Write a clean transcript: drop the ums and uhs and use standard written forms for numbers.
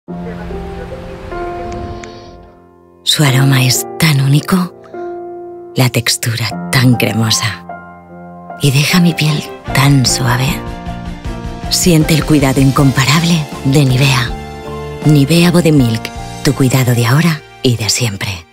Su aroma es tan único, la textura tan cremosa y deja mi piel tan suave. Siente el cuidado incomparable de Nivea. Nivea Body Milk, tu cuidado de ahora y de siempre.